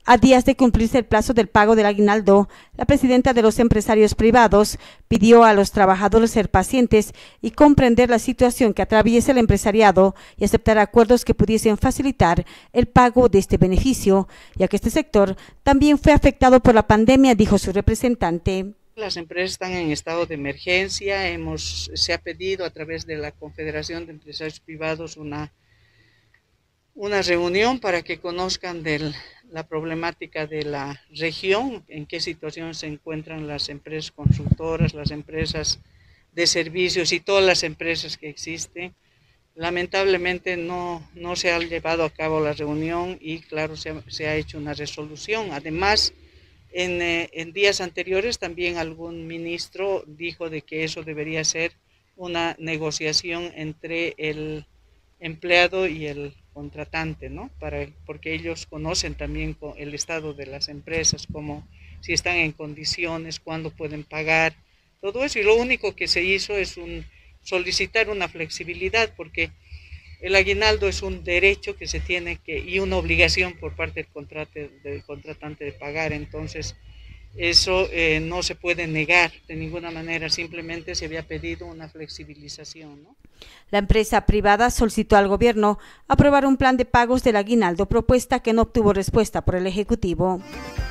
A días de cumplirse el plazo del pago del aguinaldo, la presidenta de los empresarios privados pidió a los trabajadores ser pacientes y comprender la situación que atraviesa el empresariado y aceptar acuerdos que pudiesen facilitar el pago de este beneficio, ya que este sector también fue afectado por la pandemia, dijo su representante. Las empresas están en estado de emergencia, se ha pedido a través de la Confederación de Empresarios Privados una reunión para que conozcan la problemática de la región, en qué situación se encuentran las empresas consultoras, las empresas de servicios y todas las empresas que existen. Lamentablemente no se ha llevado a cabo la reunión y claro, se ha hecho una resolución. Además, en días anteriores también algún ministro dijo de que eso debería ser una negociación entre el empleado y el contratante, ¿no? Porque ellos conocen también el estado de las empresas, como si están en condiciones, cuándo pueden pagar, todo eso. Y lo único que se hizo es solicitar una flexibilidad, porque el aguinaldo es un derecho que se tiene y una obligación por parte del contratante de pagar. Entonces, eso no se puede negar de ninguna manera, simplemente se había pedido una flexibilización, ¿no? La empresa privada solicitó al gobierno aprobar un plan de pagos del aguinaldo, propuesta que no obtuvo respuesta por el Ejecutivo.